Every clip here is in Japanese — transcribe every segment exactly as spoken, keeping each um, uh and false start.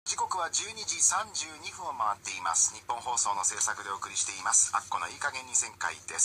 時刻はじゅうにじさんじゅうにふんを回っています。日本放送の制作でお送りしていますアッコのいい加減にせん回です。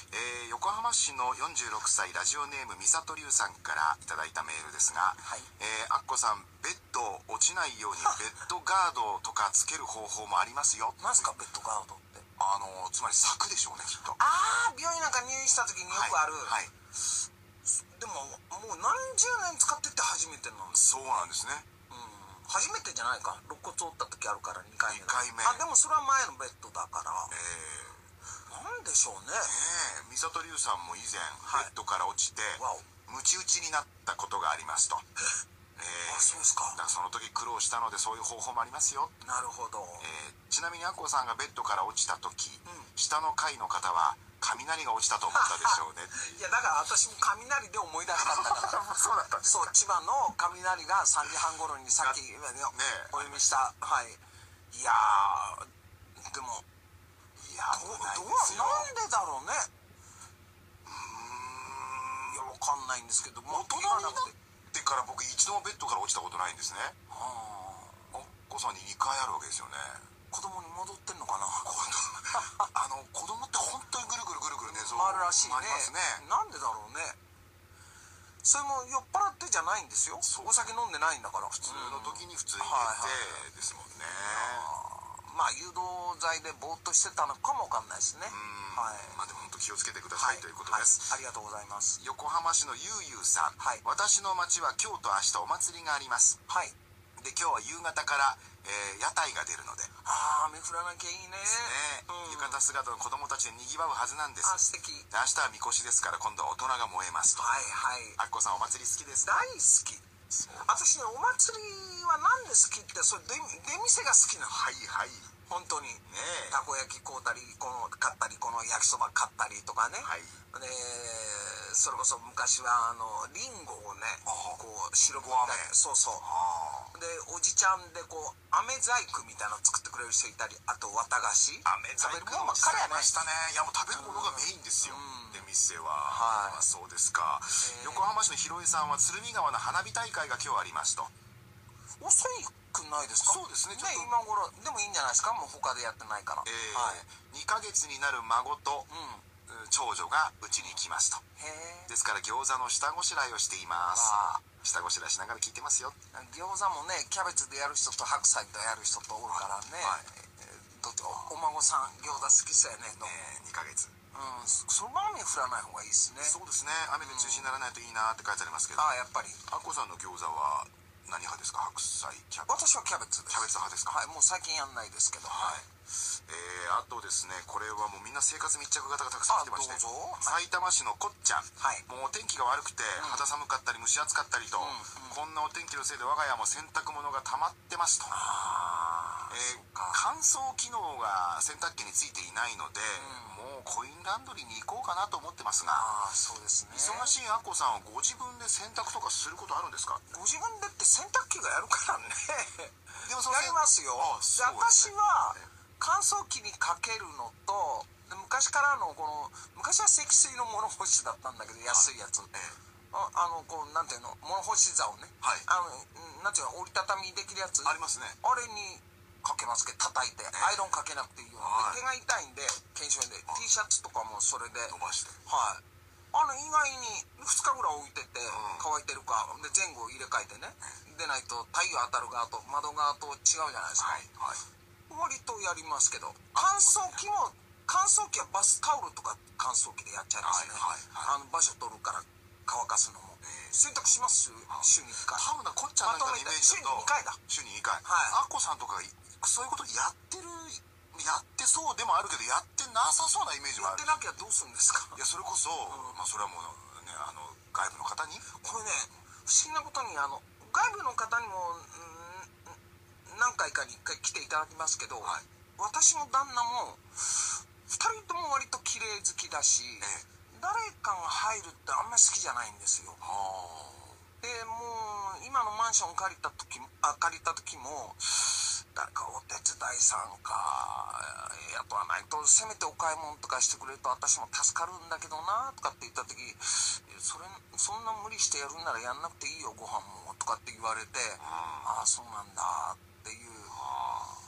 えー、横浜市のよんじゅうろくさいラジオネームみさとりゅうさんからいただいたメールですが、はい、えー、アッコさん、ベッド落ちないようにベッドガードとかつける方法もありますよ。 何すかベッドガードって？ あのつまり柵でしょうね、きっと。 ああ、病院なんか入院した時によくある、 はい、はい、 でももう何十年使ってって初めてなんです。 そうなんですね。 初めてじゃないか。肋骨折った時あるからにかいめ。 にかいめ。 あ、でもそれは前のベッドだから。 えー、なんでしょうね。 ねえ、みさとりゅうさんも以前、はい、ベッドから落ちてムチ打ちになったことがありますと。えー、 あ、そうですか。 だからその時苦労したのでそういう方法もありますよ。 なるほど。 えー、ちなみにアッコさんがベッドから落ちた時、うん、下の階の方は雷が落ちたと思ったでしょうね。 いやだから私も雷で思い出したんだからそうだったんですか。 そう、千葉の雷がさんじはん頃にさっき、ね、お読みした。はい。いやー、でもいやどうなんでだろうね。うーん、いやわかんないんですけども、 大人になってから僕一度もベッドから落ちたことないんですね。アッコさんににかいあるわけですよね。 子供に戻ってんのかな。 あの子供って本当にぐるぐるぐるぐる寝相回るらしいね。 回りますね。 なんでだろうね。それも酔っ払ってじゃないんですよ。お酒飲んでないんだから。 普通の時に普通に寝てですもんね。 まあ誘導剤でぼーっとしてたのかもわかんないですね。 はい。まあでも本当気をつけてくださいということです。 ありがとうございます。 横浜市のゆうゆうさん。はい。私の町は今日と明日お祭りがあります。はい。で今日は夕方から、えー、屋台が出るので、 ああ、雨降らなきゃいいね。 ね、うん、浴衣姿の子供たちでにぎわうはずなんです。 あ、素敵。 で明日はみこしですから今度は大人が燃えますと。はいはい。アッコさんお祭り好きですか？ 大好き。私ね、お祭りはなんで好きってそれ出店が好きなの。はいはい。本当に、ね、たこ焼き買うたりこの買ったりこの焼きそば買ったりとかね、はい、でそれこそ昔はあのリンゴをねこう白く飴、そうそうでおじちゃんでこう飴細工みたいなの作ってくれる人いたり、あと綿菓子飴細工も実際ありましたね。いやもう食べるものがメインですよ、うん、で店は、はい、まあ、そうですか、えー、横浜市のひろえさんは鶴見川の花火大会が今日ありますと。 遅いくないですか？ そうですね。 ね、今頃でもいいんじゃないですか。もう他でやってないから。えーはい、 にかげつになる孫と、うん、長女がうちに来ますと。へですから餃子の下ごしらえをしています。下ごしらえしながら聞いてますよ。 餃子もね、キャベツでやる人と白菜とやる人とおるからね、はい、どっちお孫さん餃子好きそうやね。 えー、にかげつ、 うん、その雨降らない方がいいですね。 そうですね。雨で中止にならないといいなって書いてありますけど、 うん、ああやっぱりアッコさんの餃子は何派ですか？白菜、キャベツ？ 私はキャベツです。 キャベツ派ですか？ はい、もう最近やんないですけど、はい。 えー、あとですね、これはもうみんな生活密着型がたくさん来てまして、埼玉市のこっちゃん、はい、もうお天気が悪くて、うん、肌寒かったり蒸し暑かったりと、うんうん、こんなお天気のせいで我が家も洗濯物が溜まってますと。あ、えー、乾燥機能が洗濯機についていないので、うん、もうコインランドリーに行こうかなと思ってますが、 あ、そうですね、 忙しいアッコさんはご自分で洗濯とかすることあるんですか？ ご自分でって洗濯機がやるからね。 でもそやりますよ。ああ、そうですね。私は乾燥機にかけるのと、昔からのこの昔は積水の物干しだったんだけど、安いやつ、はい、あ, あのこうなんていうの、物干し竿ね、はい、あのなんていうの、折りたたみできるやつありますね。 あれにかけますけど、叩いて、えー、アイロンかけなくていいように、はい、手が痛いんで腱鞘炎で T シャツとかもそれで伸ばして、 はい、あの意外にふつかぐらい置いてて、うん、乾いてるかで前後入れ替えてね、でないと太陽当たる側と窓側と違うじゃないですか、はいはい、割とやりますけど、乾燥機も乾燥機はバスタオルとか乾燥機でやっちゃいますね、はいはいはい、あの場所取るから乾かすのも、えー、洗濯します週にいっかい。 多分な、こっちゃんなんかのイメージだと週ににかいだ。週ににかい、はい、アッコさんとかそういうことやってる、やってそうでもあるけどやってなさそうなイメージもある。 やってなきゃどうするんですか？ いやそれこそ、うん、まあそれはもうね、あの外部の方にこれね、不思議なことにあの外部の方にも、うん、何回かにいっかい来ていただきますけど、はい、私も旦那もふたりとも割と綺麗好きだし、ええ、誰かが入るってあんまり好きじゃないんですよ。でもう今のマンション借りた時あ借りた時も誰かお手伝いさんか雇わないと、せめてお買い物とかしてくれると私も助かるんだけどなとかって言った時、それそんな無理してやるんならやんなくていいよご飯もとかって言われて、ああそうなんだっていう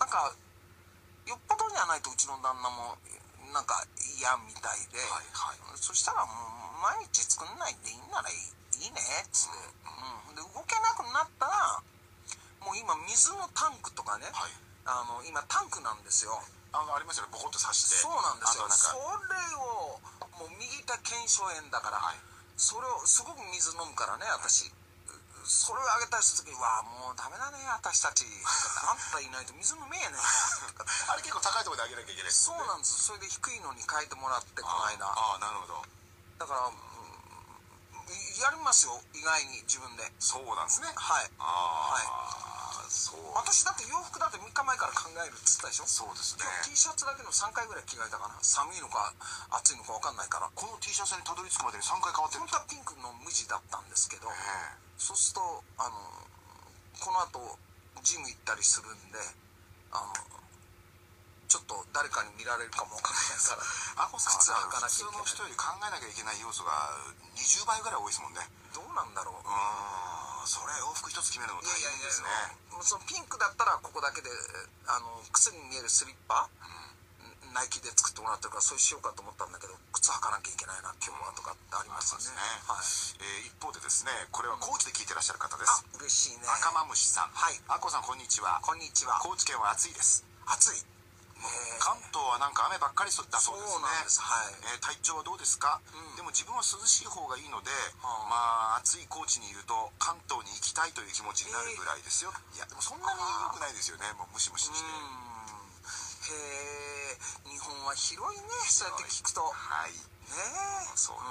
なんかよっぽどじゃないとうちの旦那もなんか嫌みたいで、はいはい、そしたらもう毎日作んないでいいならいい、いいねっつって、うんうん、で動けなくなったらもう今水のタンクとかね、はい、あの今タンクなんですよ。 あのありますよね、ボコッと刺して。 そうなんですよ。それをもう右手腱鞘炎だから、はい、それをすごく水飲むからね私、それをあげたりするときに「わあもうダメだね私たち」あんたいないと水飲めやねんあれ結構高いところであげなきゃいけないですね。そうなんです。それで低いのに変えてもらってこの間。 ああなるほど。 だから、うん、やりますよ意外に自分で。 そうなんですね。 はい。 ああ、はいそう。 私だって洋服だってみっかまえから考えるっつったでしょ。 そうですね。 今日 T シャツだけのさんかいぐらい着替えたかな。寒いのか暑いのか分かんないから。 この T シャツにたどり着くまでにさんかい変わってるんですか。 本当はピンクの無地だったんですけど、そうするとあのこの後ジム行ったりするんで、あのちょっと誰かに見られるかもわかんないからあこさん靴履かなきゃいけない。普通の人より考えなきゃいけない要素がにじゅうばいぐらい多いですもんね。 どうなんだろう。 うーん、それ洋服一つ決めるのも大変ですね。 いやいやいや、そのピンクだったらここだけであの靴に見えるスリッパ、うん、ナイキで作ってもらってるからそうしようかと思ったんだけど、靴履かなきゃいけないな今日はとかってありますよね。はい。 えー、一方でですね、これは高知で聞いてらっしゃる方です。 あ、嬉しいね。 赤間虫さん。 はい。 あこさんこんにちは。 こんにちは。 高知県は暑いです。 暑い。 関東はなんか雨ばっかりだそうですね。 そうなんです。はい。 えー、体調はどうですか。うん、でも自分は涼しい方がいいので、はあ、まあ暑い高知にいると関東に行きたいという気持ちになるぐらいですよ。えー、いやでもそんなに良くないですよね。もうムシムシして。 へえ、日本は広いね。そうやって聞くと。はい。ねえ。 そうです。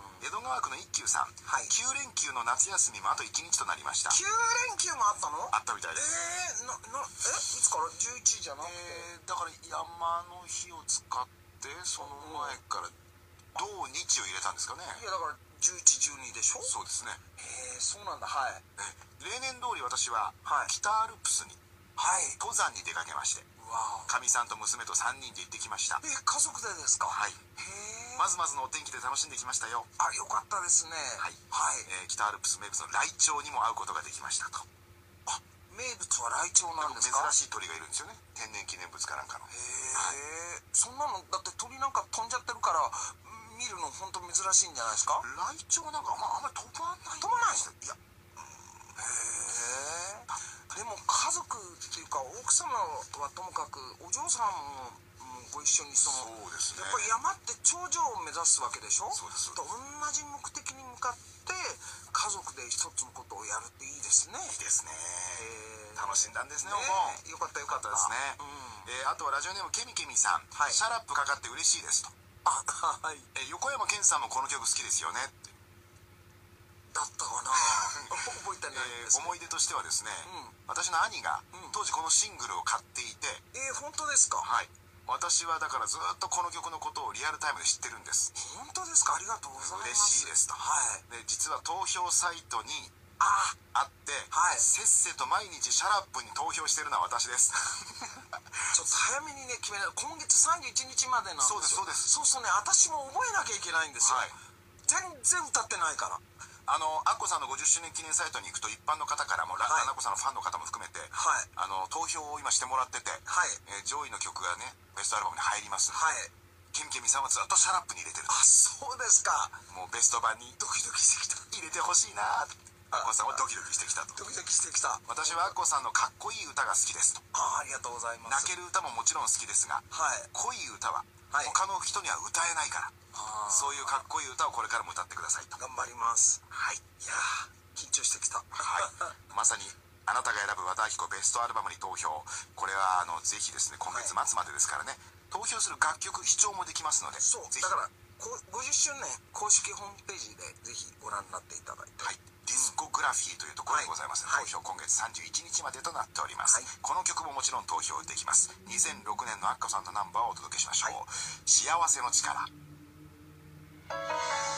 江戸川区の一休さん、はい、きゅう連休の夏休みもあといちにちとなりました。 きゅう連休もあったの？ あったみたいです。 えー、ななえいつからじゅういちじゃなくて、 えー、だから山の日を使ってその前から土日を入れたんですかね。 いやだからじゅういち、じゅうにでしょ。 そうですね。 へえ、そうなんだ。はい。 例年通り私は北アルプスに、はい、登山に出かけまして、かみさんと娘とさんにんで行ってきました。 え、家族でですか。 はい。へえ。まずまずのお天気で楽しんできましたよ。 あ、よかったですね。はい。はい。 えー、北アルプス名物のライチョウにも会うことができましたと。 あ、名物はライチョウなんですか。 珍しい鳥がいるんですよね。天然記念物かなんかの。へえ。そんなのだって鳥なんか飛んじゃってるから見るの本当珍しいんじゃないですか。 ライチョウなんか、まあ、あんまり飛ばない。 飛ばない。 いや。へえ。でも家族っていうか奥様はともかくお嬢さんもご一緒にその、そうですね、やっぱり山って頂上を目指すわけでしょ。そうです。と同じ目的に向かって家族で一つのことをやるっていいですね。 いいですね。楽しんだんですね。 ね、よかったよかったですね。うん、えー、あとはラジオネームケミケミさん、はい、シャラップかかって嬉しいですと。あ、はい。えー、横山健さんもこの曲好きですよねって。 だったかな覚えてないです、 えー、思い出としてはですね、うん、私の兄が当時このシングルを買っていて、 うん、えー、本当ですか。 はい。私はだからずっとこの曲のことをリアルタイムで知ってるんです。 本当ですか。ありがとうございます。 嬉しいですと。はい。で実は投票サイトにああって、はい、せっせと毎日シャラップに投票してるのは私です。 ちょっと早めにね決めない。今月さんじゅういちにちまでなんですよ。 そうですそうです。 そうそうね、私も覚えなきゃいけないんですよ。はい、全然歌ってないから。 あのアッコさんのごじゅっしゅうねん記念サイトに行くと一般の方からも、はい、アッコさんのファンの方も含めて、はい、あの投票を今してもらってて、はい、えー、上位の曲がねベストアルバムに入ります。はい。ケミケミさんはずっとシャラップに入れてる。 あ、そうですか。 もうベスト版にドキドキしてきた。 入れてほしいなって。アッコさんはドキドキしてきたと。 ドキドキしてきた。 私はアッコさんのかっこいい歌が好きですと。 あ、ありがとうございます。 泣ける歌ももちろん好きですが、はい、濃い歌は他の人には歌えないから、はい、そういうかっこいい歌をこれからも歌ってくださいと。 頑張ります。はい。いやー緊張してきた。 はい。まさにあなたが選ぶ和田アキ子ベストアルバムに投票。これはあのぜひですね今月末までですからね、はい、投票する楽曲視聴もできますので、 そうぜひだからごじゅっしゅうねん公式ホームページでぜひご覧になっていただいて、はい、 ディスコグラフィーというところでございます、ね、はい、投票今月さんじゅういちにちまでとなっております、はい、この曲ももちろん投票できます。にせんろくねんのアッコさんのナンバーをお届けしましょう、はい、幸せの力。